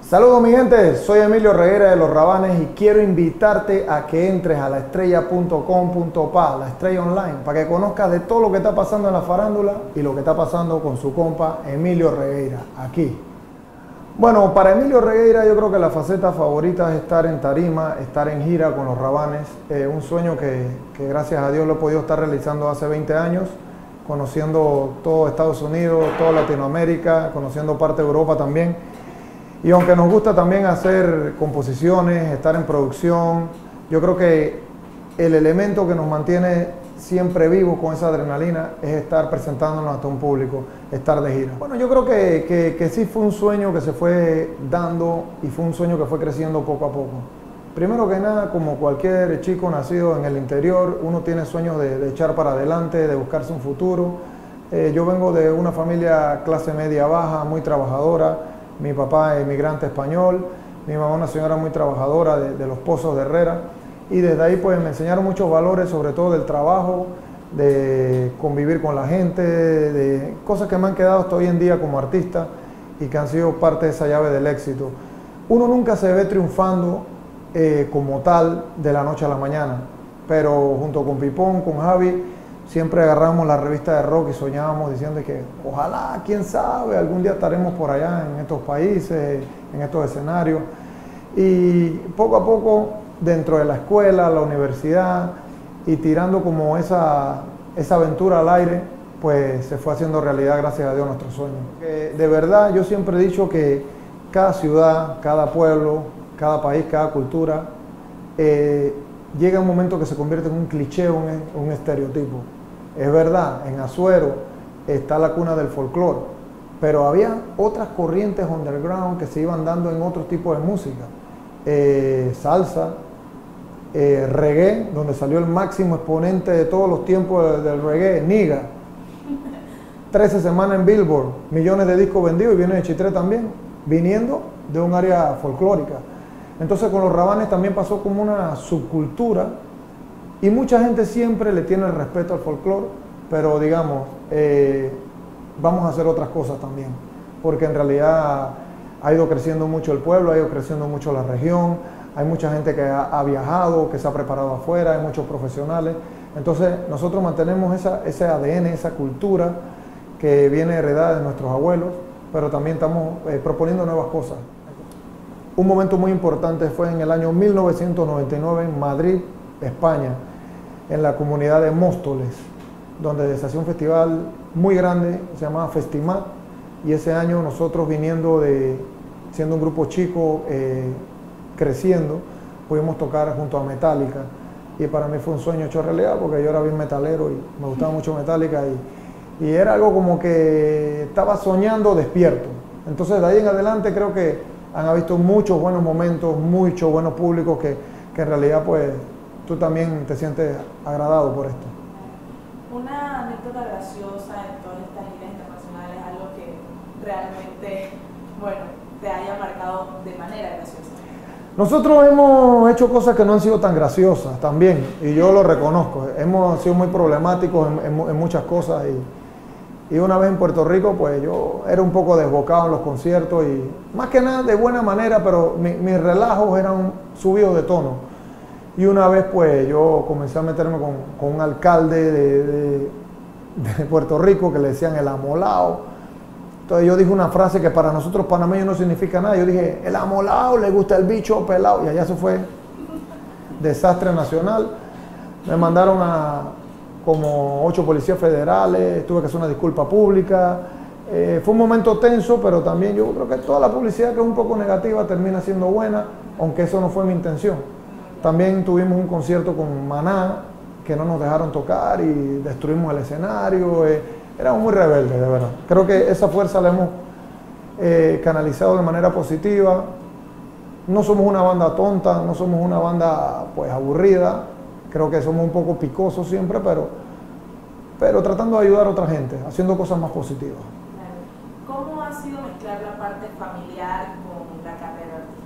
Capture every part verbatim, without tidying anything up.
Saludos mi gente, soy Emilio Reguera de Los Rabanes y quiero invitarte a que entres a la estrella punto com punto pa, la estrella online, para que conozcas de todo lo que está pasando en la farándula y lo que está pasando con su compa Emilio Reguera, aquí. Bueno, para Emilio Reguera yo creo que la faceta favorita es estar en tarima, estar en gira con Los Rabanes, eh, un sueño que, que gracias a Dios lo he podido estar realizando hace veinte años, conociendo todo Estados Unidos, toda Latinoamérica, conociendo parte de Europa también. Y aunque nos gusta también hacer composiciones, estar en producción, yo creo que el elemento que nos mantiene siempre vivos con esa adrenalina es estar presentándonos ante un público, estar de gira. Bueno, yo creo que, que, que sí fue un sueño que se fue dando y fue un sueño que fue creciendo poco a poco. Primero que nada, como cualquier chico nacido en el interior, uno tiene sueños de, de echar para adelante, de buscarse un futuro. Eh, yo vengo de una familia clase media baja, muy trabajadora. Mi papá es inmigrante español, mi mamá una señora muy trabajadora de, de los Pozos de Herrera, y desde ahí pues me enseñaron muchos valores, sobre todo del trabajo, de convivir con la gente, de cosas que me han quedado hasta hoy en día como artista y que han sido parte de esa llave del éxito. Uno nunca se ve triunfando eh, como tal de la noche a la mañana, pero junto con Pipón, con Javi, siempre agarramos la revista de rock y soñábamos diciendo que ojalá, quién sabe, algún día estaremos por allá en estos países, en estos escenarios. Y poco a poco, dentro de la escuela, la universidad, y tirando como esa, esa aventura al aire, pues se fue haciendo realidad, gracias a Dios, nuestro sueño. Eh, de verdad, yo siempre he dicho que cada ciudad, cada pueblo, cada país, cada cultura, eh, llega un momento que se convierte en un cliché, un, un estereotipo. Es verdad, en Azuero está la cuna del folclore, pero había otras corrientes underground que se iban dando en otros tipos de música. Eh, salsa, eh, reggae, donde salió el máximo exponente de todos los tiempos del reggae, Niga. trece semanas en Billboard, millones de discos vendidos, y viene de Chitré también, viniendo de un área folclórica. Entonces con Los Rabanes también pasó como una subcultura y mucha gente siempre le tiene el respeto al folclore, pero digamos, eh, vamos a hacer otras cosas también, porque en realidad ha ido creciendo mucho el pueblo, ha ido creciendo mucho la región, hay mucha gente que ha, ha viajado, que se ha preparado afuera, hay muchos profesionales. Entonces nosotros mantenemos esa, ese A D N, esa cultura que viene heredada de nuestros abuelos, pero también estamos eh, proponiendo nuevas cosas. Un momento muy importante fue en el año mil novecientos noventa y nueve en Madrid, España, en la comunidad de Móstoles, donde se hacía un festival muy grande, se llamaba Festimat, y ese año nosotros viniendo de, siendo un grupo chico, eh, creciendo, pudimos tocar junto a Metallica, y para mí fue un sueño hecho realidad, porque yo era bien metalero y me gustaba mucho Metallica, y, y era algo como que estaba soñando despierto. Entonces de ahí en adelante creo que han visto muchos buenos momentos, muchos buenos públicos que, que en realidad pues tú también te sientes agradado por esto. Una anécdota graciosa en todas estas giras internacionales, algo que realmente, bueno, te haya marcado de manera graciosa. Nosotros hemos hecho cosas que no han sido tan graciosas también, y yo lo reconozco. Hemos sido muy problemáticos en, en, en muchas cosas, y, y una vez en Puerto Rico pues yo era un poco desbocado en los conciertos, y más que nada de buena manera, pero mi, mis relajos eran subidos de tono. Y una vez pues yo comencé a meterme con, con un alcalde de, de, de Puerto Rico que le decían el amolao. Entonces yo dije una frase que para nosotros panameños no significa nada. Yo dije, el amolao, le gusta el bicho pelado. Y allá se fue desastre nacional. Me mandaron a como ocho policías federales, tuve que hacer una disculpa pública. Eh, fue un momento tenso, pero también yo creo que toda la publicidad que es un poco negativa termina siendo buena, aunque eso no fue mi intención. También tuvimos un concierto con Maná, que no nos dejaron tocar y destruimos el escenario. Eh, éramos muy rebeldes, de verdad. Creo que esa fuerza la hemos eh, canalizado de manera positiva. No somos una banda tonta, no somos una banda pues aburrida. Creo que somos un poco picosos siempre, pero, pero tratando de ayudar a otra gente, haciendo cosas más positivas. ¿Cómo ha sido mezclar la parte familiar con la carrera artística?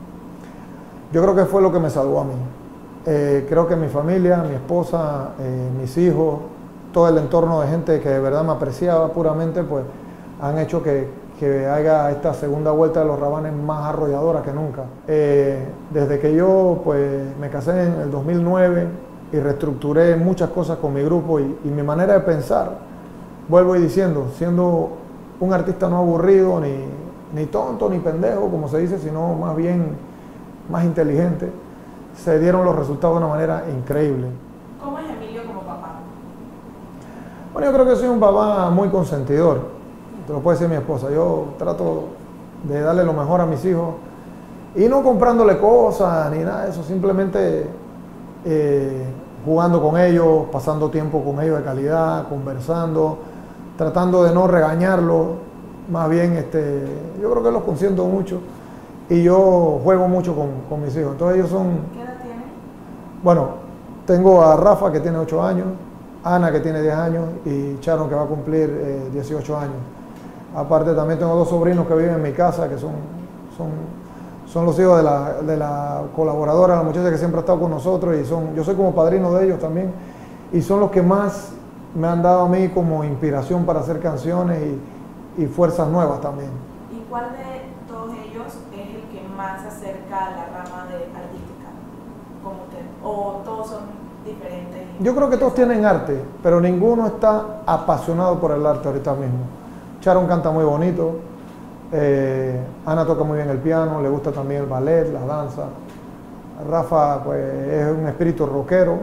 Yo creo que fue lo que me salvó a mí. Eh, creo que mi familia, mi esposa, eh, mis hijos, todo el entorno de gente que de verdad me apreciaba puramente, pues han hecho que, que haga esta segunda vuelta de los Rabanes más arrolladora que nunca. Eh, desde que yo pues, me casé en el dos mil nueve y reestructuré muchas cosas con mi grupo y, y mi manera de pensar, vuelvo y diciendo, siendo un artista no aburrido, ni, ni tonto, ni pendejo, como se dice, sino más bien más inteligente, se dieron los resultados de una manera increíble. ¿Cómo es Emilio como papá? Bueno, yo creo que soy un papá muy consentidor, te lo puede decir mi esposa. Yo trato de darle lo mejor a mis hijos y no comprándole cosas ni nada de eso, simplemente eh, jugando con ellos, pasando tiempo con ellos de calidad, conversando, tratando de no regañarlos, más bien este, yo creo que los consiento mucho y yo juego mucho con, con mis hijos. Entonces ellos son... ¿Qué edad tienen? Bueno, tengo a Rafa que tiene ocho años, Ana que tiene diez años y Sharon que va a cumplir eh, dieciocho años. Aparte también tengo dos sobrinos que viven en mi casa, que son, son, son los hijos de la, de la colaboradora, la muchacha que siempre ha estado con nosotros, y son, yo soy como padrino de ellos también, y son los que más me han dado a mí como inspiración para hacer canciones y, y fuerzas nuevas también. ¿Y cuál de todos ellos es el que más se acerca a la rama de artística, como usted? ¿O todos son diferentes? Yo creo que todos tienen arte, pero ninguno está apasionado por el arte ahorita mismo. Sharon canta muy bonito, eh, Ana toca muy bien el piano, le gusta también el ballet, la danza. Rafa pues, es un espíritu rockero,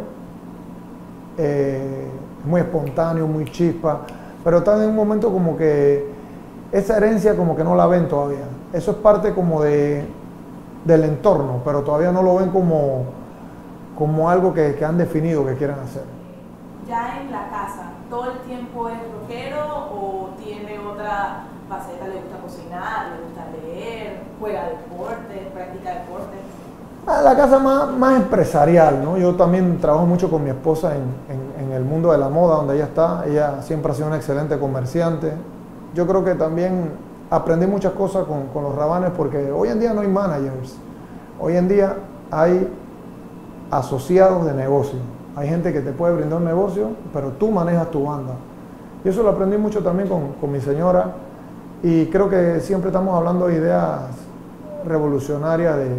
eh, muy espontáneo, muy chispa, pero está en un momento como que esa herencia como que no la ven todavía. Eso es parte como de, del entorno, pero todavía no lo ven como, como algo que, que han definido que quieren hacer. Ya en la casa, ¿todo el tiempo es rockero o tiene otra faceta? ¿Le gusta cocinar, le gusta leer, juega deporte, practica deporte? La casa más, más empresarial, ¿no? Yo también trabajo mucho con mi esposa en, en, en el mundo de la moda, donde ella está. Ella siempre ha sido una excelente comerciante. Yo creo que también aprendí muchas cosas con, con los Rabanes, porque hoy en día no hay managers. Hoy en día hay asociados de negocio. Hay gente que te puede brindar un negocio, pero tú manejas tu banda. Y eso lo aprendí mucho también con, con mi señora. Y creo que siempre estamos hablando de ideas revolucionarias de,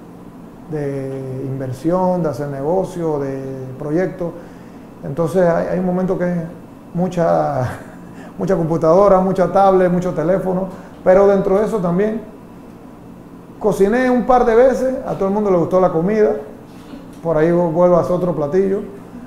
de inversión, de hacer negocio, de proyectos. Entonces hay, hay un momento que es mucha, mucha computadora, mucha tablet, mucho teléfono. Pero dentro de eso también cociné un par de veces, a todo el mundo le gustó la comida. Por ahí vuelvo a hacer otro platillo.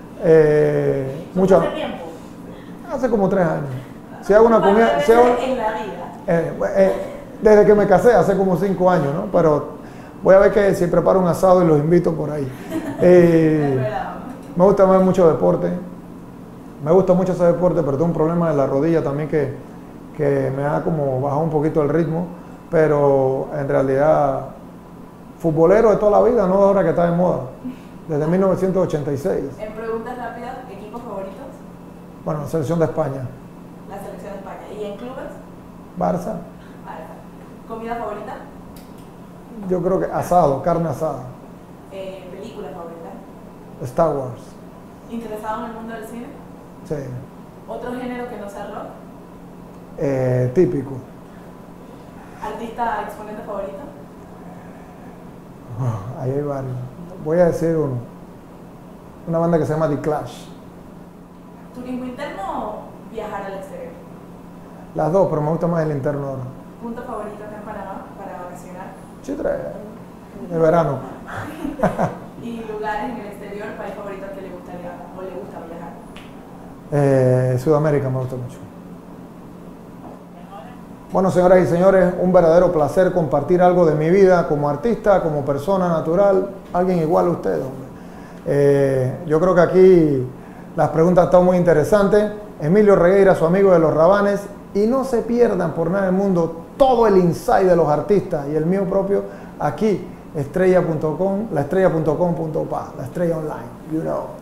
Eh, mucho, ¿Hace tiempo? Hace como tres años. Si hago una comida... Si hago, en la vida. Eh, eh, desde que me casé, hace como cinco años, ¿no? Pero voy a ver que si preparo un asado y los invito por ahí. Eh, me gusta ver mucho deporte. Me gusta mucho ese deporte, pero tengo un problema de la rodilla también que, que me ha como bajado un poquito el ritmo. Pero en realidad, futbolero de toda la vida, no de ahora que está de moda. Desde mil novecientos ochenta y seis. En preguntas rápidas, ¿equipos favoritos? Bueno, la selección de España. La selección de España. ¿Y en clubes? Barça. Barça. ¿Comida favorita? Yo creo que asado, carne asada. Eh, ¿Película favorita? Star Wars. ¿Interesado en el mundo del cine? Sí. ¿Otro género que no sea rock? Eh, típico. ¿Artista exponente favorito? Oh, ahí hay varios. Voy a decir uno. Una banda que se llama The Clash. ¿Turismo interno o viajar al exterior? Las dos, pero me gusta más el interno ahora. ¿Punto favorito acá en Panamá para vacacionar? Chitre, el verano. ¿Y lugares en el exterior, país favorito al que le gustaría o le gusta viajar? Eh, Sudamérica me gusta mucho. Bueno, señoras y señores, un verdadero placer compartir algo de mi vida como artista, como persona natural, alguien igual a ustedes, hombre. Eh, yo creo que aquí las preguntas están muy interesantes. Emilio Regueira, su amigo de los Rabanes, y no se pierdan por nada del mundo todo el insight de los artistas y el mío propio aquí, estrella punto com, la estrella punto com punto pa, la estrella online, you know.